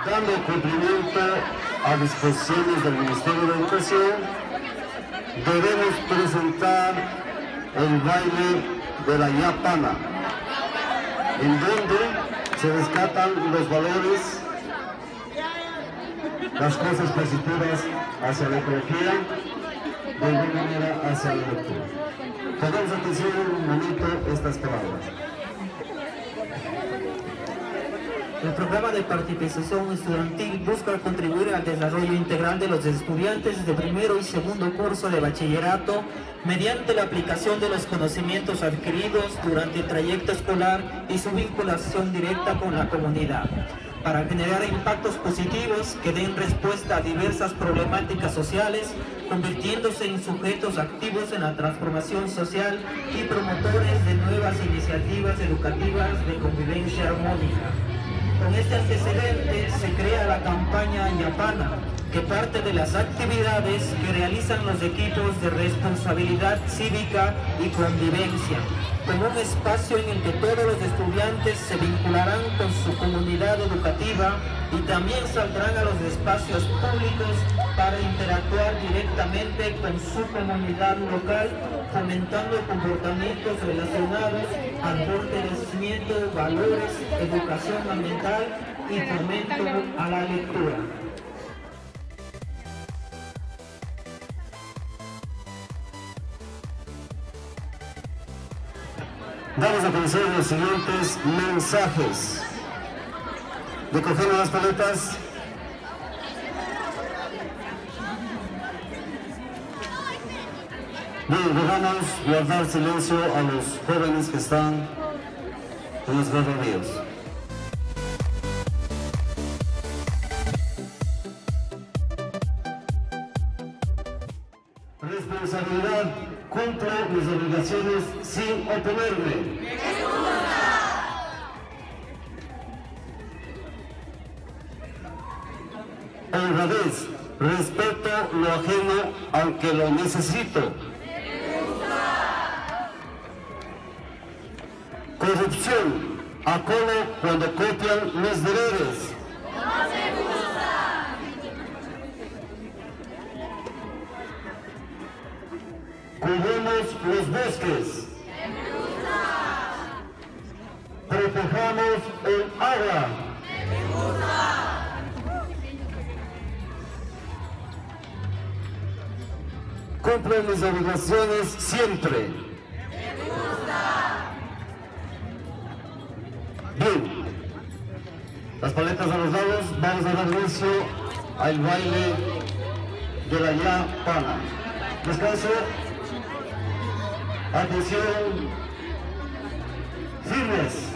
dando cumplimiento a disposiciones del Ministerio de Educación, debemos presentar el baile de la yapana, en donde se rescatan los valores, las cosas positivas hacia la ecología, de alguna manera hacia la lectura. Pongamos atención un momento estas palabras. El programa de participación estudiantil busca contribuir al desarrollo integral de los estudiantes de primero y segundo curso de bachillerato mediante la aplicación de los conocimientos adquiridos durante el trayecto escolar y su vinculación directa con la comunidad, para generar impactos positivos que den respuesta a diversas problemáticas sociales, convirtiéndose en sujetos activos en la transformación social y promotores de nuevas iniciativas educativas de convivencia armónica. Con este antecedente se crea la campaña Yapana, que parte de las actividades que realizan los equipos de responsabilidad cívica y convivencia, como un espacio en el que todos los estudiantes se vincularán con su comunidad educativa y también saldrán a los espacios públicos para interactuar directamente con su comunidad local, fomentando comportamientos relacionados al fortalecimiento de valores, educación ambiental y fomento a la lectura. Vamos a conocer los siguientes mensajes. Recogemos las paletas. Bien, dejamos guardar silencio a los jóvenes que están en los recorridos. Responsabilidad, cumplo mis obligaciones sin oponerme. Honradez, respeto lo ajeno aunque lo necesito. Corrupción, acolo cuando copian mis deberes. Cuidemos los bosques. Protejamos el agua. Cumplo mis obligaciones siempre. Bien, las paletas a los lados, vamos a dar inicio al baile de la yapana. Descanso, atención, firmes.